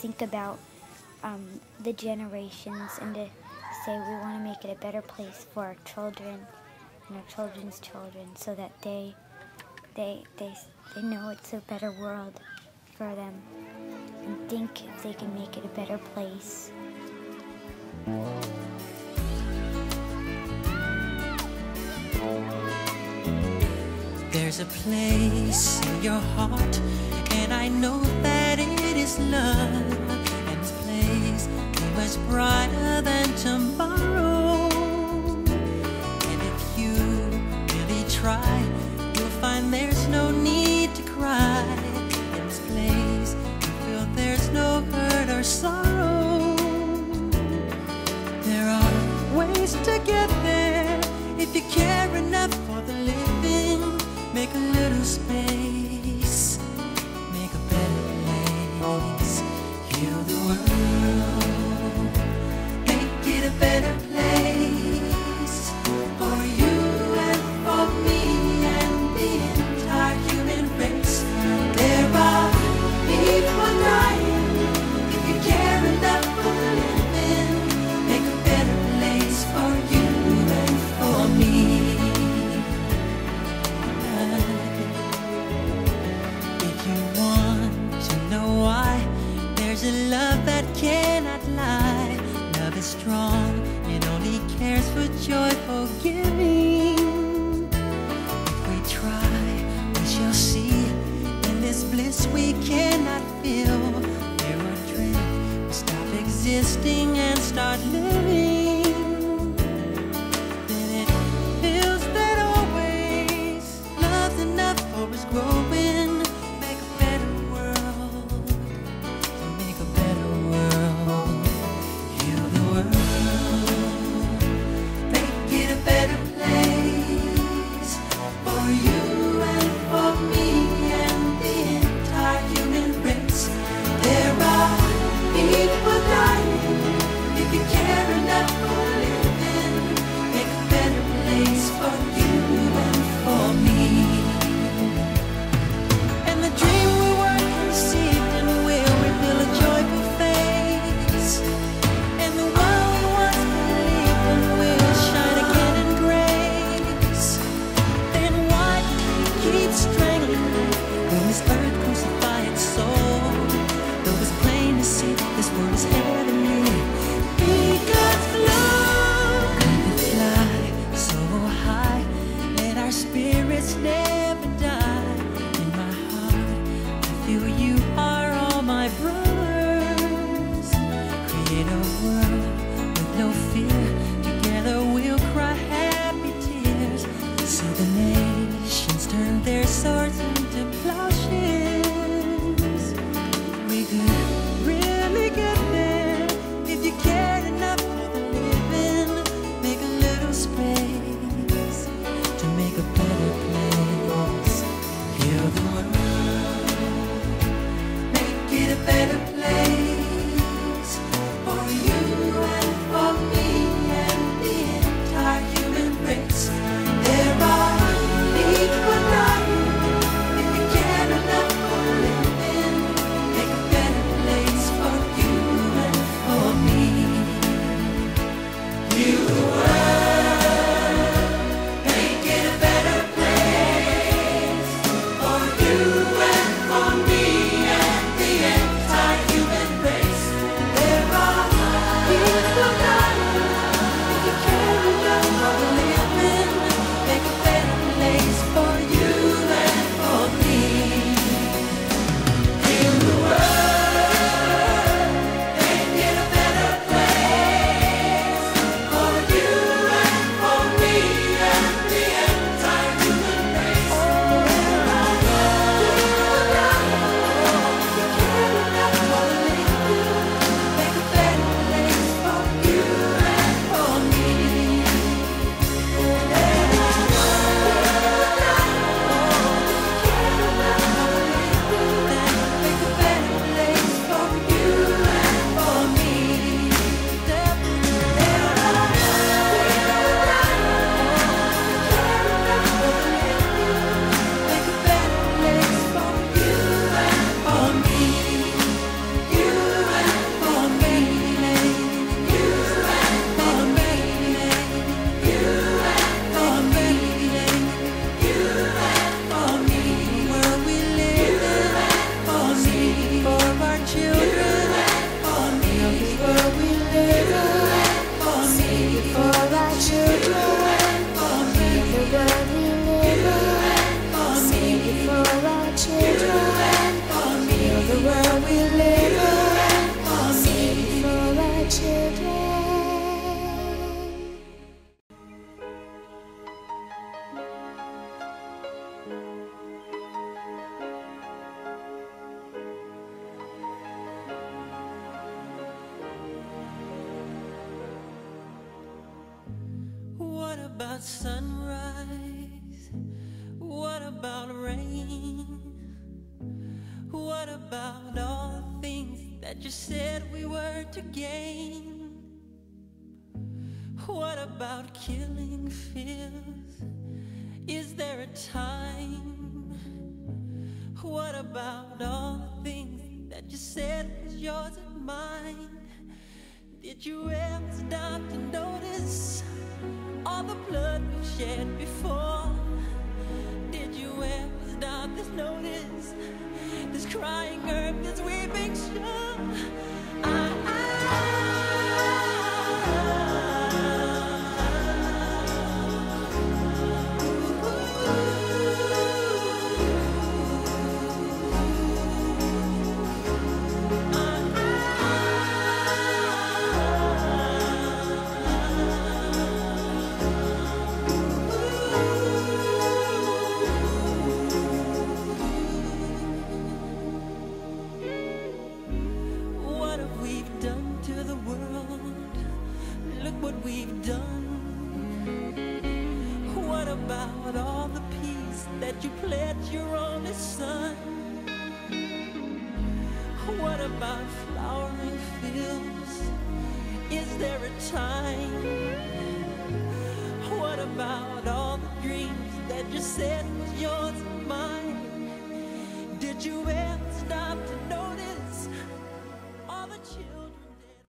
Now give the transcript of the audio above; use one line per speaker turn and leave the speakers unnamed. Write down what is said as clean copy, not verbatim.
think about the generations and to say we want to make it a better place for our children and our children's children, so that they know it's a better world for them and think if they can make it a better place.
There's a place in your heart, and I know that it is love, and this place is much brighter than tomorrow. And if you really try, you'll find there's no need to cry. In this place, you feel there's no hurt or sorrow. There are ways to get there if you care enough for the living. Make a little space, make a better place, heal the world, make it a better place for you and for me and the entire human race. There are people dying. If you care enough for the living, make a better place for you and for me. There's a love that cannot lie. Love is strong, it only cares for joyful giving. If we try, we shall see. In this bliss we cannot feel. Fear or dread, we stop existing and start living. Then it feels that always love's enough for us growing. Make a better world, to make a better world, heal the world, make it a better place for you and for me and the entire human race. There are people dying. If you care enough for living, make a better place for you and for me. And the dream we were conceived in will reveal a joyful face. And the world we once believed in will shine again in grace. Then why do we keep strangling when this earth crucify its soul? Though it's plain to see this world is heavenly, be God's love. We can fly so high, let our spirits never die. In my heart, I feel you are all my brothers. Create a world with no fear. Together we'll cry happy tears. See the nations turn their swords into plowshares. We could really get there if you cared enough for the living. Make a little space to make a better place. Heal the world, make it a better place for you and for me and the entire human race. There are people dying. If you care enough for living, make a better place for you and for me. Heal the world, make it a better place for you and for me and the entire human about sunrise? What about rain? What about all the things that you said we were to gain? What about killing fears? Is there a time? What about all the things that you said was yours and mine? Did you ever stop to notice all the blood we've shed before? Did you ever stop to notice this crying earth, this weeping shore? What we've done. What about all the peace that you pledged your only son? What about flowering fields? Is there a time? What about all the dreams that you said was yours and mine? Did you ever